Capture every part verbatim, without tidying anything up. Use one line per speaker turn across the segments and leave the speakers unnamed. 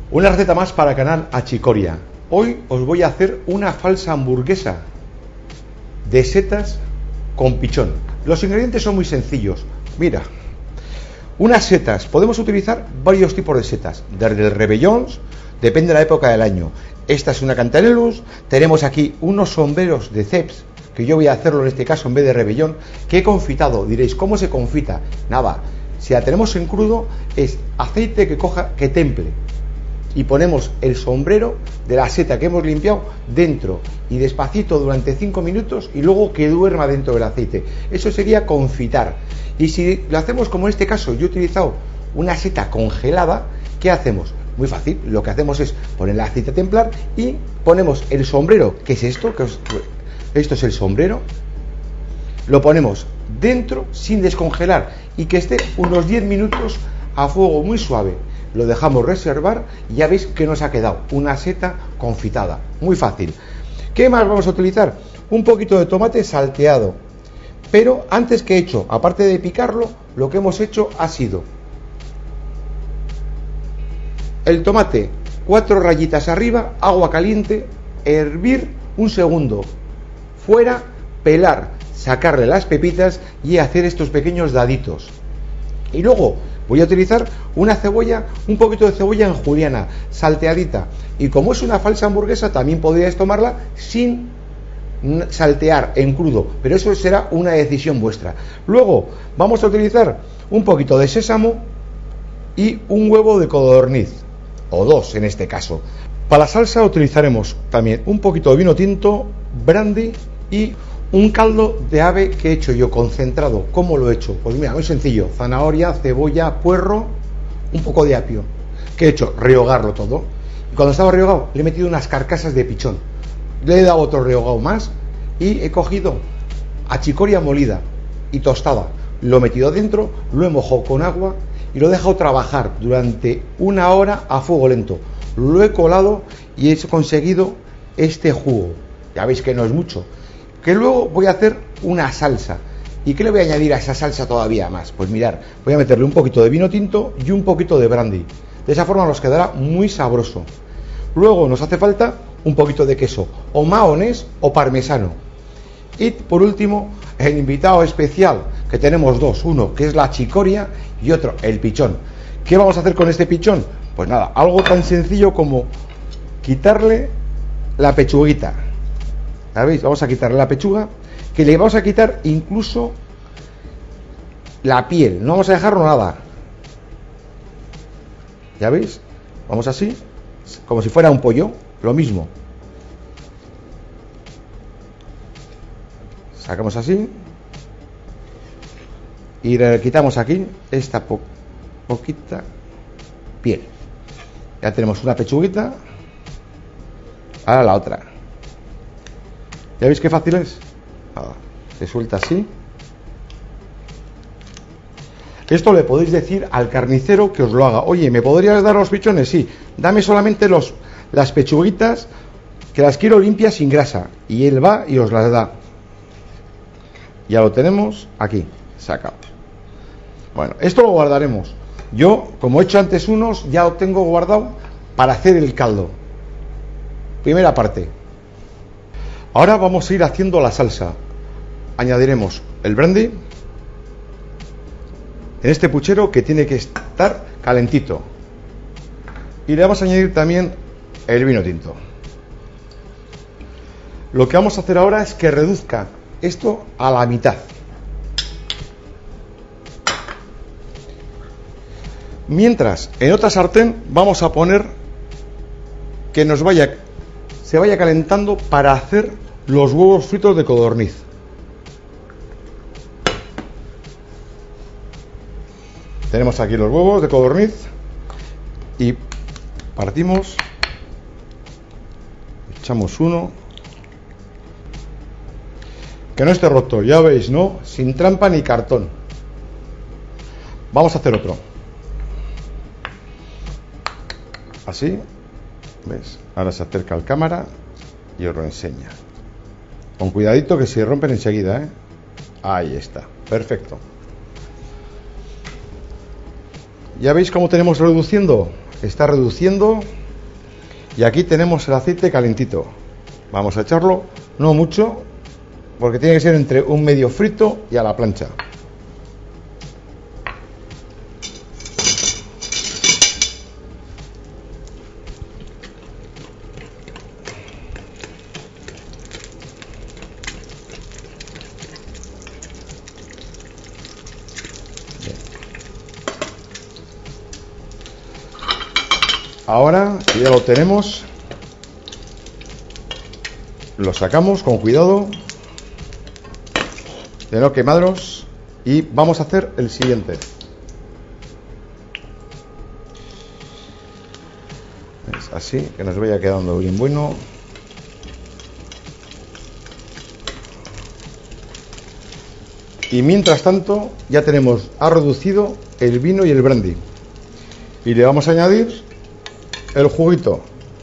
Una receta más para el canal Achicoria. Hoy os voy a hacer una falsa hamburguesa de setas con pichón. Los ingredientes son muy sencillos. Mira, unas setas, podemos utilizar varios tipos de setas, desde el rebellons, depende de la época del año. Esta es una cantarellus. Tenemos aquí unos sombreros de ceps, que yo voy a hacerlo en este caso en vez de rebellón, que he confitado. Diréis, ¿cómo se confita? Nada, si la tenemos en crudo es aceite que coja, que temple, y ponemos el sombrero de la seta que hemos limpiado dentro y despacito durante cinco minutos y luego que duerma dentro del aceite. Eso sería confitar. Y si lo hacemos como en este caso, yo he utilizado una seta congelada, ¿qué hacemos? Muy fácil, lo que hacemos es poner el aceite a templar y ponemos el sombrero, que es esto, que os, esto es el sombrero, lo ponemos dentro sin descongelar y que esté unos diez minutos a fuego muy suave. Lo dejamos reservar y ya veis que nos ha quedado una seta confitada. Muy fácil. ¿Qué más vamos a utilizar? Un poquito de tomate salteado. Pero antes que he hecho, aparte de picarlo, lo que hemos hecho ha sido el tomate, cuatro rayitas arriba, agua caliente, hervir un segundo, fuera, pelar, sacarle las pepitas y hacer estos pequeños daditos. Y luego voy a utilizar una cebolla, un poquito de cebolla en juliana, salteadita. Y como es una falsa hamburguesa, también podríais tomarla sin saltear en crudo, pero eso será una decisión vuestra. Luego vamos a utilizar un poquito de sésamo y un huevo de codorniz, o dos en este caso. Para la salsa utilizaremos también un poquito de vino tinto, brandy y un caldo de ave que he hecho yo concentrado. ¿Cómo lo he hecho? Pues mira, muy sencillo: zanahoria, cebolla, puerro, un poco de apio. ¿Qué he hecho? Rehogarlo todo. Y cuando estaba rehogado le he metido unas carcasas de pichón, le he dado otro rehogado más y he cogido achicoria molida y tostada, lo he metido dentro, lo he mojado con agua y lo he dejado trabajar durante una hora a fuego lento. Lo he colado y he conseguido este jugo. Ya veis que no es mucho. Que luego voy a hacer una salsa. ¿Y qué le voy a añadir a esa salsa todavía más? Pues mirar, voy a meterle un poquito de vino tinto y un poquito de brandy. De esa forma nos quedará muy sabroso. Luego nos hace falta un poquito de queso, o mahonés o parmesano. Y por último, el invitado especial, que tenemos dos, uno que es la achicoria y otro el pichón. ¿Qué vamos a hacer con este pichón? Pues nada, algo tan sencillo como quitarle la pechuguita. ¿Sabéis? Vamos a quitarle la pechuga, que le vamos a quitar incluso la piel, no vamos a dejarlo nada. ¿Ya veis? Vamos así, como si fuera un pollo, lo mismo. Sacamos así y le quitamos aquí esta po poquita piel. Ya tenemos una pechuguita. Ahora la otra. ¿Ya veis qué fácil es? Ah, se suelta así. Esto le podéis decir al carnicero que os lo haga. Oye, ¿me podrías dar los pichones? Sí, dame solamente los, las pechuguitas, que las quiero limpias sin grasa. Y él va y os las da. Ya lo tenemos aquí, sacado. Bueno, esto lo guardaremos. Yo, como he hecho antes unos, ya lo tengo guardado para hacer el caldo. Primera parte. Ahora vamos a ir haciendo la salsa. Añadiremos el brandy en este puchero que tiene que estar calentito. Y le vamos a añadir también el vino tinto. Lo que vamos a hacer ahora es que reduzca esto a la mitad. Mientras, en otra sartén vamos a poner que nos vaya, se vaya calentando para hacer los huevos fritos de codorniz. Tenemos aquí los huevos de codorniz y partimos, echamos uno, que no esté roto, ya veis, ¿no? Sin trampa ni cartón. Vamos a hacer otro. Así, ¿ves? Ahora se acerca la cámara y os lo enseña. Con cuidadito que se rompen enseguida, ¿eh? Ahí está, perfecto. ¿Ya veis cómo tenemos reduciendo? Está reduciendo. Y aquí tenemos el aceite calentito. Vamos a echarlo, no mucho, porque tiene que ser entre un medio frito y a la plancha. Ahora que ya lo tenemos, lo sacamos con cuidado de no quemarlos y vamos a hacer el siguiente. Es así, que nos vaya quedando bien bueno. Y mientras tanto ya tenemos, ha reducido el vino y el brandy. Y le vamos a añadir el juguito.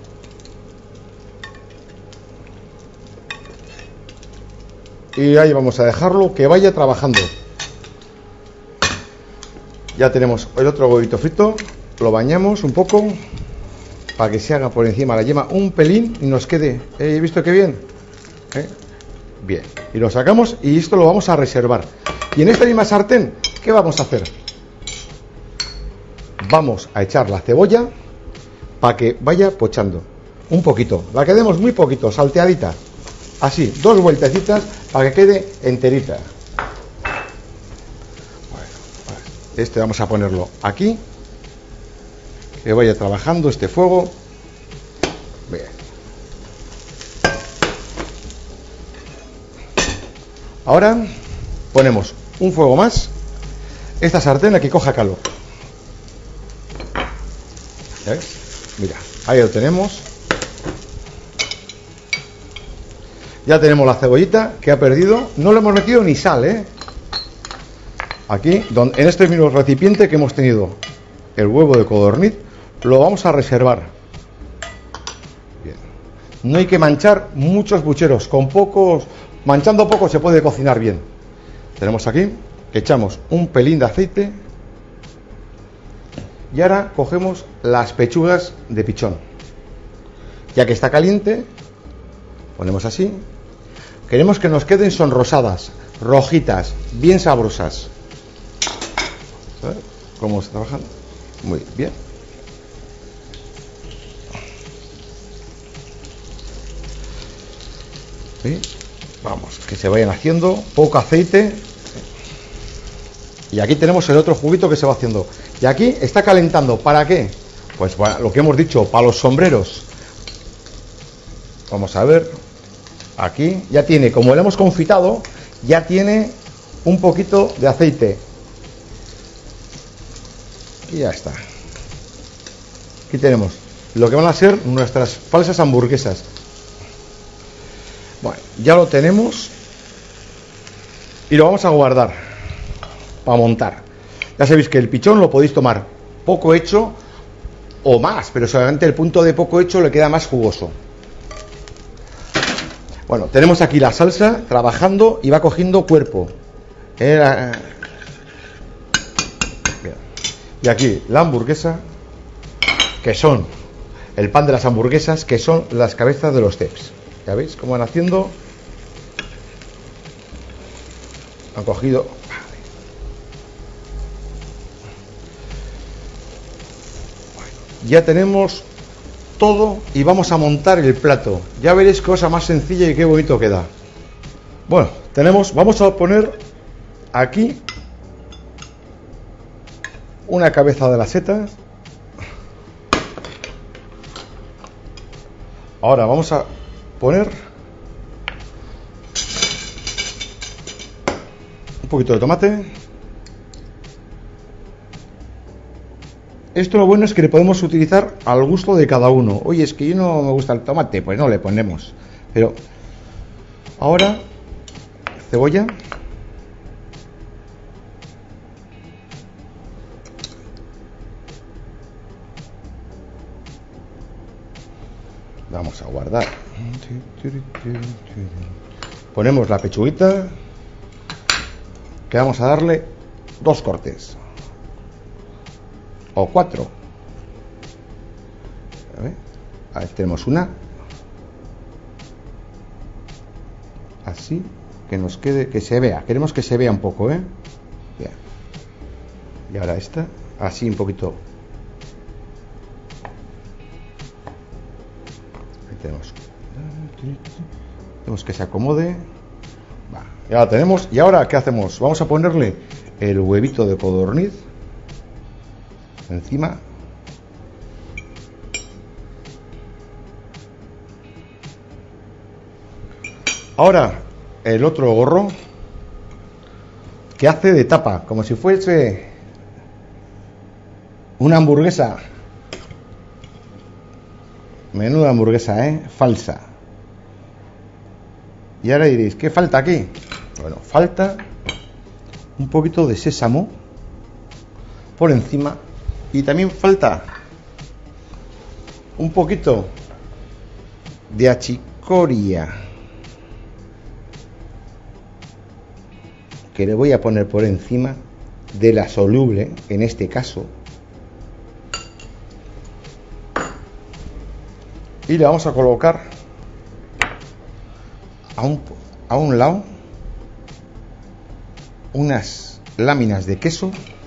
Y ahí vamos a dejarlo que vaya trabajando. Ya tenemos el otro huevito frito. Lo bañamos un poco para que se haga por encima la yema un pelín y nos quede. ¿He visto qué bien? ¿Eh? Bien. Y lo sacamos y esto lo vamos a reservar. Y en esta misma sartén, ¿qué vamos a hacer? Vamos a echar la cebolla para que vaya pochando un poquito, la que demos muy poquito, salteadita, así, dos vueltecitas para que quede enterita. Bueno, este vamos a ponerlo aquí, que vaya trabajando este fuego. Bien. Ahora ponemos un fuego más, esta sartén aquí coja calor. ¿Ves? Mira, ahí lo tenemos. Ya tenemos la cebollita que ha perdido. No le hemos metido ni sal, ¿eh? Aquí, donde, en este mismo recipiente que hemos tenido el huevo de codorniz, lo vamos a reservar. Bien. No hay que manchar muchos pucheros. Con pocos, manchando poco se puede cocinar bien. Tenemos aquí, echamos un pelín de aceite. Y ahora cogemos las pechugas de pichón. Ya que está caliente, ponemos así. Queremos que nos queden sonrosadas, rojitas, bien sabrosas. ¿Sabes cómo está trabajando? Muy bien. ¿Sí? Vamos, que se vayan haciendo. Poco aceite. Y aquí tenemos el otro juguito que se va haciendo. Y aquí está calentando. ¿Para qué? Pues para lo que hemos dicho, para los sombreros. Vamos a ver. Aquí ya tiene, como lo hemos confitado, ya tiene un poquito de aceite. Y ya está. Aquí tenemos lo que van a ser nuestras falsas hamburguesas. Bueno, ya lo tenemos. Y lo vamos a guardar para montar. Ya sabéis que el pichón lo podéis tomar poco hecho o más, pero solamente el punto de poco hecho le queda más jugoso. Bueno, tenemos aquí la salsa trabajando y va cogiendo cuerpo. Eh, y aquí la hamburguesa, que son el pan de las hamburguesas, que son las cabezas de los ceps. ¿Ya veis cómo van haciendo? Han cogido. Ya tenemos todo y vamos a montar el plato. Ya veréis qué cosa más sencilla y qué bonito queda. Bueno, tenemos, vamos a poner aquí una cabeza de las setas. Ahora vamos a poner un poquito de tomate. Esto lo bueno es que le podemos utilizar al gusto de cada uno. Oye, es que yo no me gusta el tomate, pues no le ponemos. Pero ahora, cebolla. Vamos a guardar. Ponemos la pechuguita, que vamos a darle dos cortes. o cuatro. A ver, a ver, tenemos una. Así, que nos quede, que se vea. Queremos que se vea un poco, ¿eh? Bien. Y ahora esta, así un poquito. Ahí tenemos. Tenemos que se acomode. Va, ya la tenemos. Y ahora, ¿qué hacemos? Vamos a ponerle el huevito de codorniz encima. Ahora el otro gorro que hace de tapa, como si fuese una hamburguesa. Menuda hamburguesa, ¿eh? Falsa. Y ahora diréis, ¿qué falta aquí? Bueno, falta un poquito de sésamo por encima y también falta un poquito de achicoria que le voy a poner por encima de la soluble, en este caso, y le vamos a colocar a un, a un lado unas láminas de queso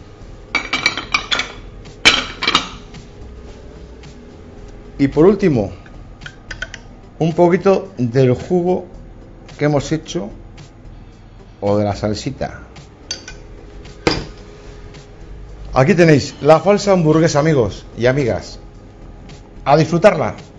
y por último un poquito del jugo que hemos hecho o de la salsita. Aquí tenéis la falsa hamburguesa, amigos y amigas. A disfrutarla.